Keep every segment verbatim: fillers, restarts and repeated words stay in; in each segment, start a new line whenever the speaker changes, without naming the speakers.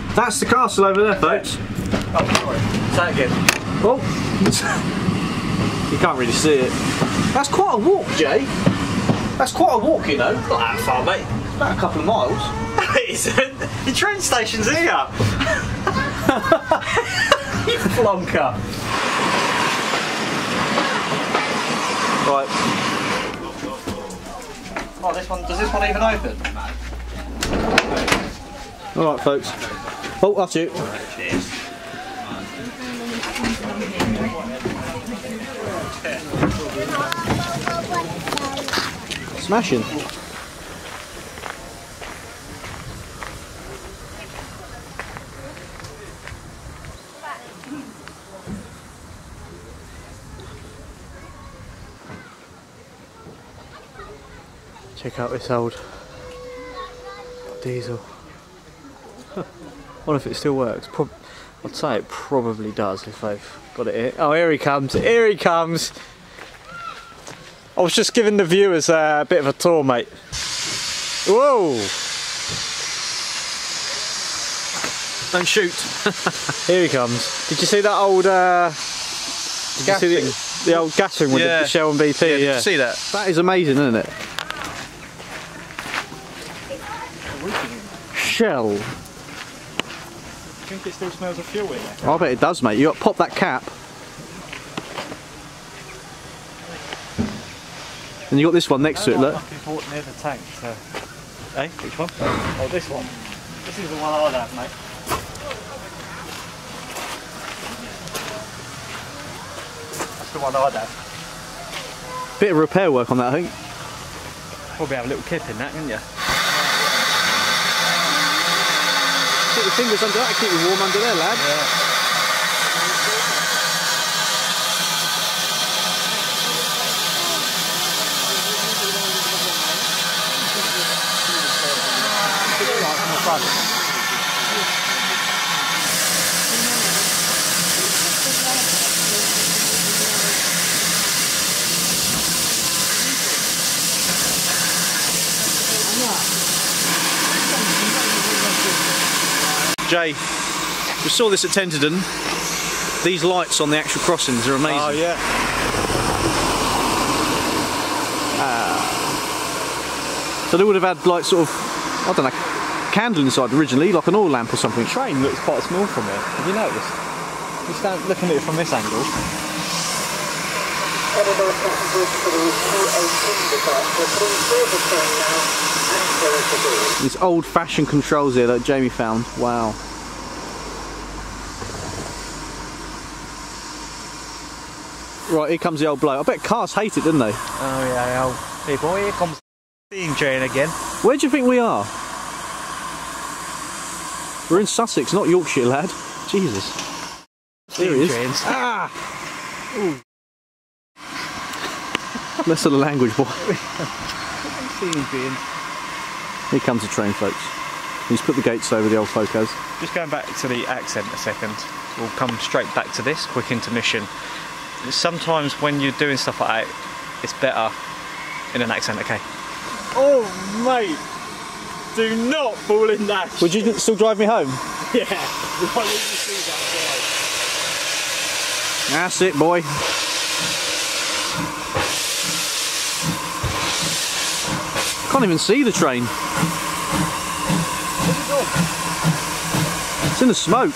That's the castle over there, folks.
Oh, sorry. Say it again.
Oh, you can't really see it. That's quite a walk, Jay. That's quite a walk, you know.
Not that far, mate.
It's about a couple of miles.
It isn't. The train station's here. You flonker.
Right.
Oh, this one. Does this one even open?
All right, folks. Oh, that's you.
Cheers.
Smashing. Check out this old diesel. I wonder if it still works. Pro I'd say it probably does if they've got it here. Oh, here he comes, here he comes. I was just giving the viewers uh, a bit of a tour, mate. Whoa! Don't shoot. Here he comes. Did you see that old uh, did you see the, the old gas ring with yeah. the Shell and B P?
Yeah, did
yeah.
you see that?
That is amazing, isn't it? Shell.
I think it still smells of fuel in there.
I bet it does, mate. You got to pop that cap. And you got this one next to it, look.
Bought near the tank, so. Hey, which one? Oh, this one. This is the one I'd have, mate. That's the one I'd have.
Bit of repair work on that, I think.
Probably have a little kip in that, couldn't you?
Keep your fingers under that, keep you warm under there, lad.
Yeah.
Jay, we saw this at Tenterden. These lights on the actual crossings are amazing.
Oh yeah.
Ah. So they would have had like sort of, I don't know, candle inside originally, like an oil lamp or something.
The train looks quite small from here. Have you noticed? You stand looking at it from this angle.
These old-fashioned controls here that Jamie found. Wow. Right, here comes the old bloke. I bet cars hate it, didn't they?
Oh yeah, old people. Here comes the steam train again.
Where do you think we are? We're in Sussex, not Yorkshire, lad. Jesus. There he is.
Trains.
Ah! Ooh. Less of the language, boy. Here comes the train, folks. He's put the gates over, the old folk has.
Just going back to the accent a second. We'll come straight back to this, quick intermission. Sometimes when you're doing stuff like that, it's better in an accent, okay? Oh, mate! Do not fall in that.
Would you still drive me home?
Yeah. Why would you see that?
That's it, boy. Can't even see the train. It's in the smoke.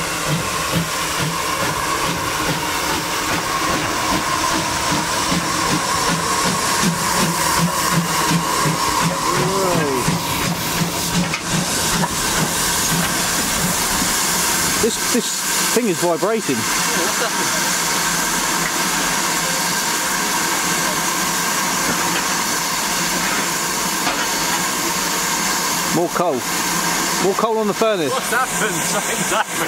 This this thing is vibrating. More coal. More coal on the furnace.
What's happened? Something's happened.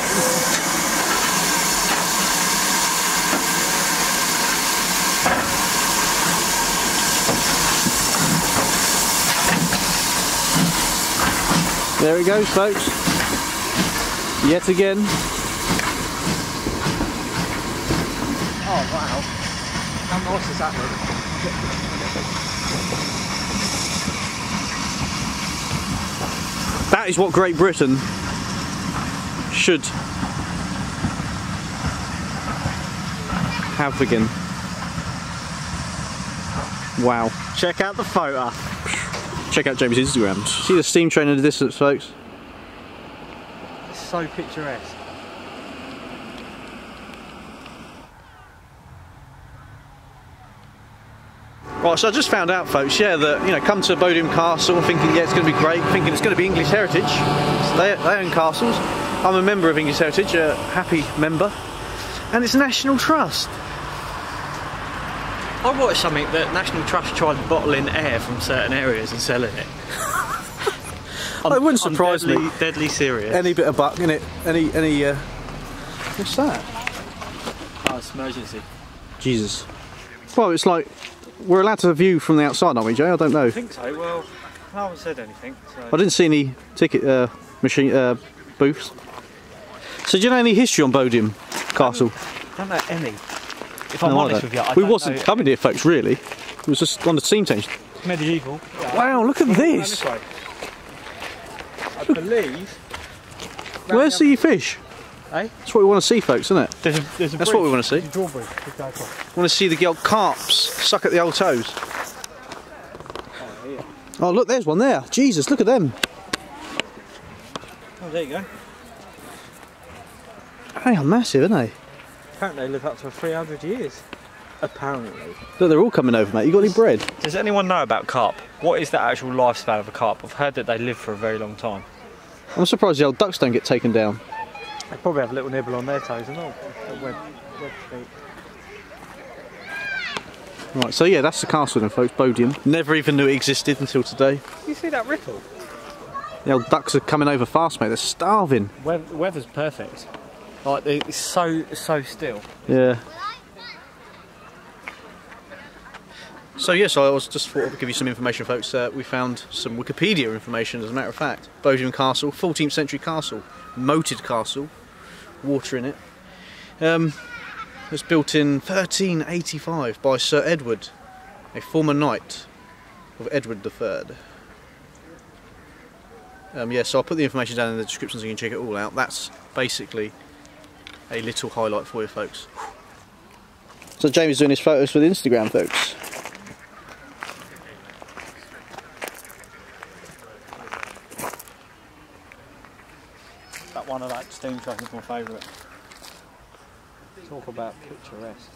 There it goes, folks. Yet again.
Oh wow. How nice is that one?
That is what Great Britain
should have again. Wow.
Check out the photo.
Check out Jamie's Instagram. See the steam train in the distance, folks?
It's so picturesque.
Right, so I just found out, folks, yeah, that, you know, come to Bodiam Castle thinking, yeah, it's going to be great, thinking it's going to be English Heritage. So they, they own castles. I'm a member of English Heritage, a happy member. And it's National Trust.
I watched something that National Trust tried bottling air from certain areas and selling it. I'm,
It wouldn't surprise
I'm deadly,
me.
Deadly serious.
Any bit of buck in it, any, any, uh... what's that?
Oh, it's emergency.
Jesus. Well, it's like, we're allowed to view from the outside, aren't we, Jay? I don't know.
I think so. Well, I haven't said anything. So.
I didn't see any ticket uh, machine uh, booths. So do you know any history on Bodiam Castle?
I don't know any. If I'm
No, I
honest
don't.
with you, I
we
don't
wasn't
know.
coming here, folks, really. It was just on the steam change.
Medieval. Yeah.
Wow, look at this!
I believe.
Where's the fish?
Eh?
That's what we want to see, folks, isn't it?
There's a, there's a
That's
bridge.
what we want to see.
There's a drawbridge. to go across.
We want to see the old carps suck at the old toes.
Oh, here.
Oh, look, there's one there. Jesus, look at them.
Oh, there you go.
They are massive, aren't they?
Apparently they live up to three hundred years. Apparently.
Look, they're all coming over, mate. You got any bread?
Does anyone know about carp? What is the actual lifespan of a carp? I've heard that they live for a very long time.
I'm surprised the old ducks don't get taken down.
They probably have a little nibble on their toes and all. Web, web feet.
Right, so yeah, that's the castle then, folks, Bodiam. Never even knew it existed until today.
You see that ripple?
The old ducks are coming over fast, mate. They're starving.
We the weather's perfect. Like it's so so still.
Yeah. So yes, I was just thought I would give you some information, folks. Uh, we found some Wikipedia information, as a matter of fact. Bodiam Castle, fourteenth century castle, moated castle, water in it. Um, it was built in thirteen eighty-five by Sir Edward, a former knight of Edward the Third. Um, yeah, so I'll put the information down in the description so you can check it all out. That's basically a little highlight for you, folks. So Jamie's doing his photos for the Instagram, folks.
That one of that steam train is my favourite. Talk about picturesque.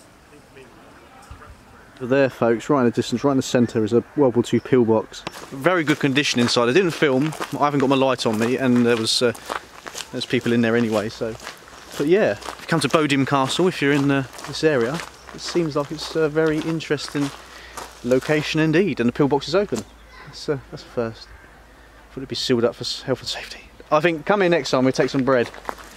There, folks, right in the distance, right in the centre, is a World War Two pillbox. Very good condition inside. I didn't film. I haven't got my light on me, and there was uh, there's people in there anyway. So, but yeah, if you come to Bodiam Castle, if you're in uh, this area, it seems like it's a very interesting location indeed. And the pillbox is open. That's uh, that's a first. Thought it'd be sealed up for health and safety. I think come here next time. We take some bread.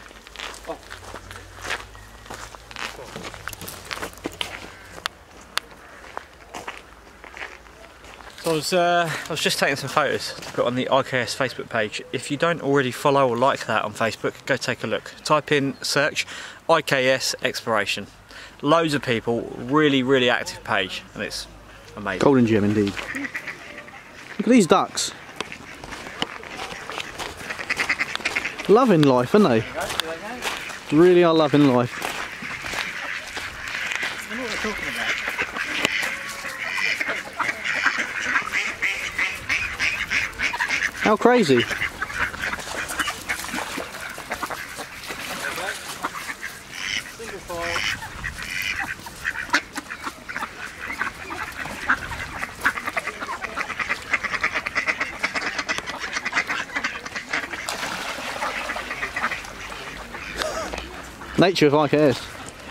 So I was, uh, I was just taking some photos to put on the I K S Facebook page. If you don't already follow or like that on Facebook, go take a look. Type in search I K S Exploration. Loads of people, really, really active page, and it's amazing.
Golden gem indeed. Look at these ducks. Loving life, aren't they? Really are loving life.
I know what they're talking about.
How crazy.
Single file.
Nature of I K S.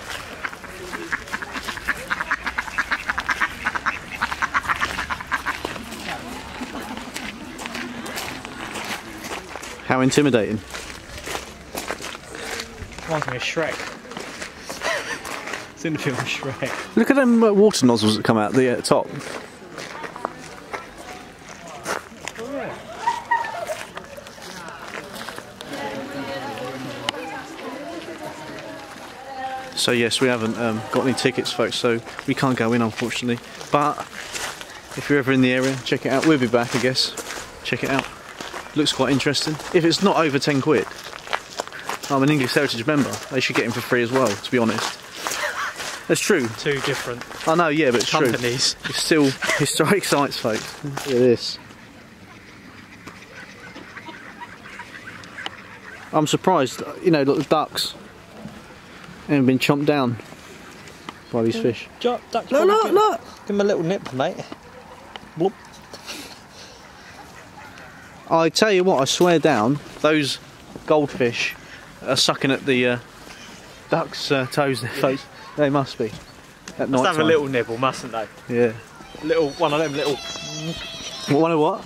How intimidating.
Reminds me of Shrek. It's in the film Shrek.
Look at them uh, water nozzles that come out the uh, top. So yes, we haven't um, got any tickets, folks, so we can't go in, unfortunately. But if you're ever in the area, check it out. We'll be back, I guess. Check it out. Looks quite interesting. If it's not over ten quid, I'm an English Heritage member. They should get him for free as well, to be honest. That's true.
Two different
I know, yeah, but it's
companies.
true. It's still historic sites, folks. Look at this. I'm surprised, you know, look, the ducks haven't been chomped down by these fish.
Duck, duck,
Look, look, look!
Give him a little nip, mate. Bloop.
I tell you what, I swear down, those goldfish are sucking at the uh, ducks' uh, toes, their face. They must be. At night
Must have
time.
a little nibble, mustn't they?
Yeah.
Little, one of them little...
One of what?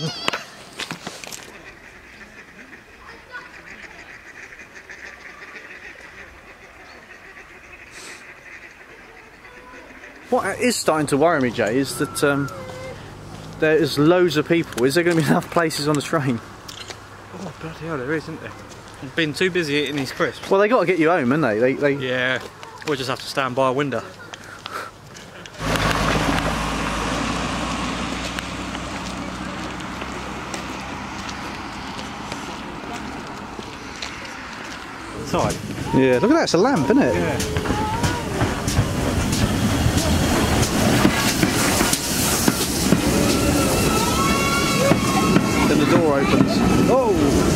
What is starting to worry me, Jay, is that um, there's loads of people. Is there going to be enough places on the train?
Oh, bloody hell, there is, isn't there? I've been too busy eating these crisps.
Well, they got to get you home, haven't they? They, they...
Yeah, we'll just have to stand by a window. Side.
Yeah, look at that, it's a lamp, isn't it?
Yeah.
Then the door opens. Oh!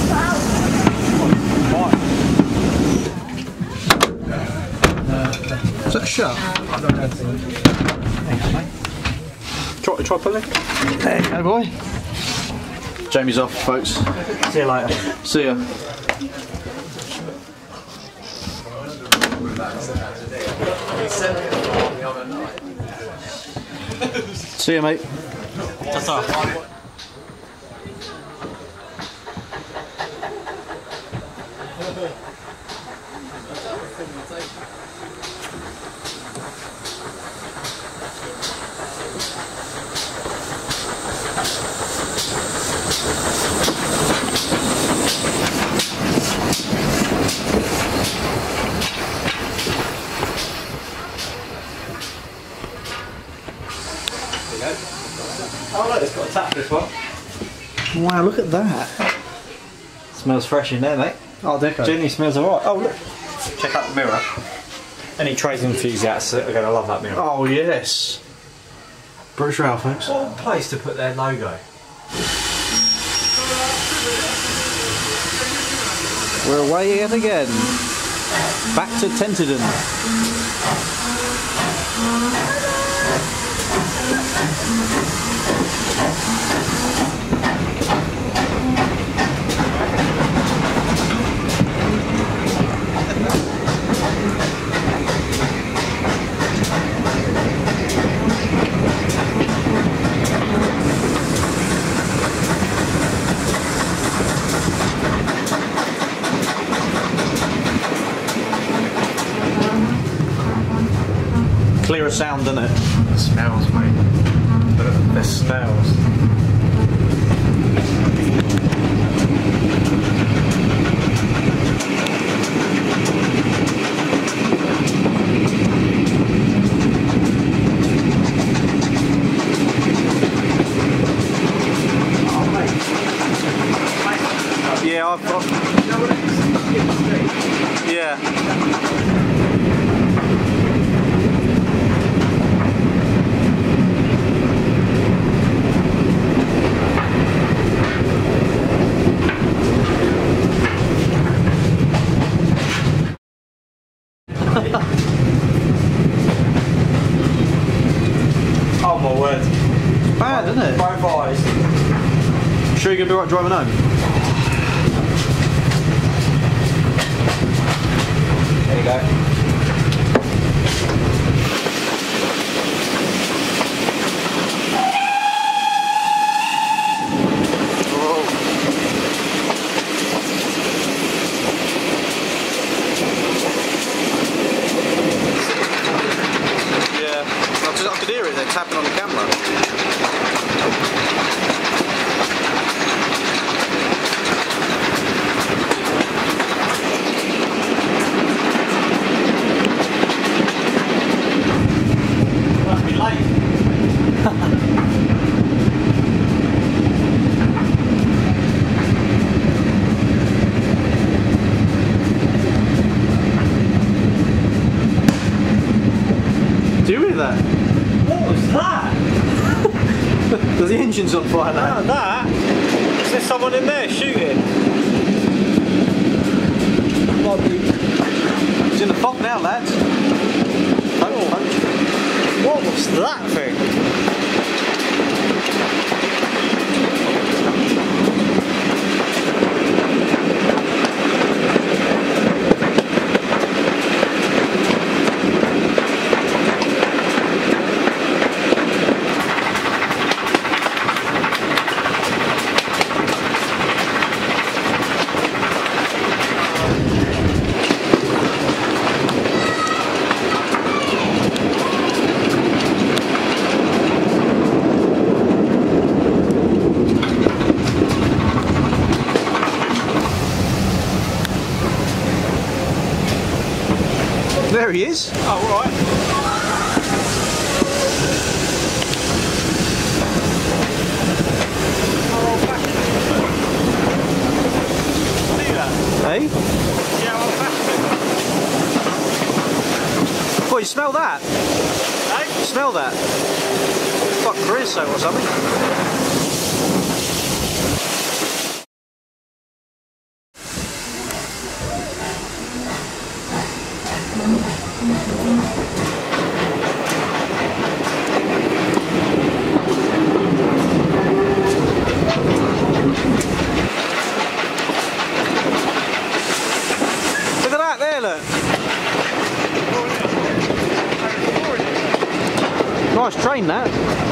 Is that shut? Try, try pulling. There you go, boy. Jamie's off, folks.
See you later.
See ya. See ya, mate.
That's all.
Oh look, it's got a tap this one.
Wow, look at that.
Smells fresh in there, mate.
Oh, deco.
Genuinely smells alright. Oh look. Check out the mirror. Any trade enthusiasts are going to love that mirror.
Oh, yes. British Rail, folks.
What a place to put their logo.
We're away yet again. Back to Tenterden. Clearer sound, doesn't it?
It smells, mate. The, the smells.
Yeah, I've got. Yeah.
Oh my word.
Bad, isn't it?
Both eyes.
Sure you're going to be right driving home?
There you go.
Yeah. I just- I could hear it, they're tapping on the camera. the engine's on fire now.
Look at that! Is there someone in there shooting?
It's in the fog now, lads.
Oh. What was that thing?
There he is.
Oh, right. See that?
Hey?
See how old-fashioned it is?
Boy, you smell that?
Hey?
You smell that? Fuck creosote or something. Look at that there, look. Nice train that.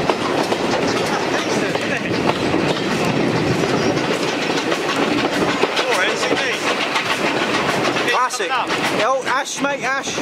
Classic. Oh, Ash, mate, Ash.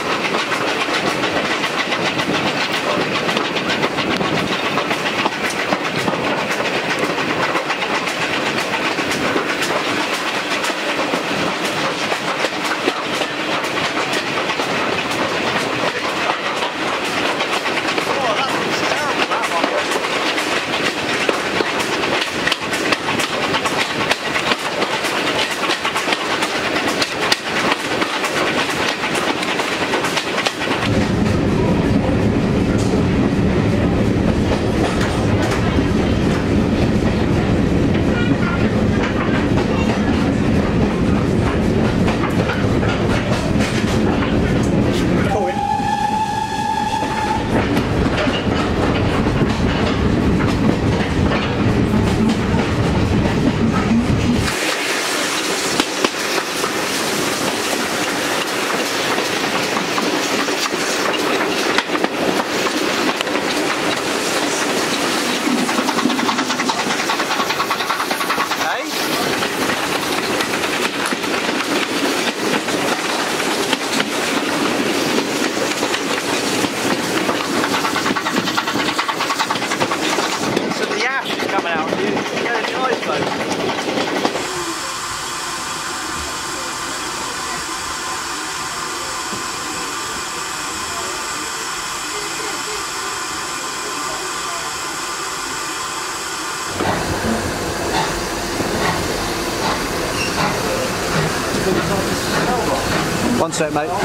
One sec, mate.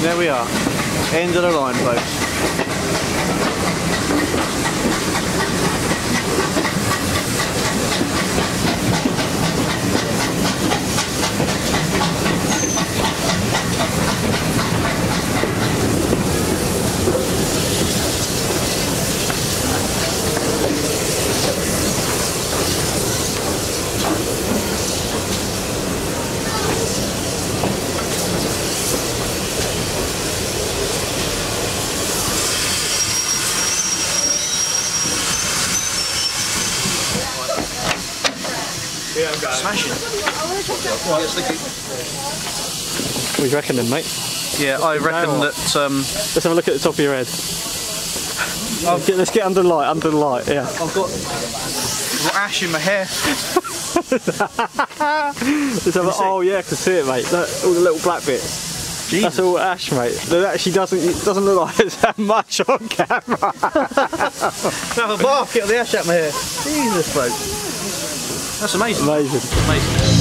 there we are. End of the line, folks. Smashing.
What do you reckon then, mate?
Yeah, I reckon that. Um,
Let's have a look at the top of your head. Let's get, let's get under the light, under the light, yeah.
I've got, I've got ash in my hair.
Let's have a, oh yeah, I can see it, mate. Look, all the little black bits. Jesus. That's all ash, mate. That actually doesn't it doesn't look like it's that much on camera.
Have a bath, get all the ash out of my hair. Jesus, folks. That's amazing.
Amazing.
Amazing.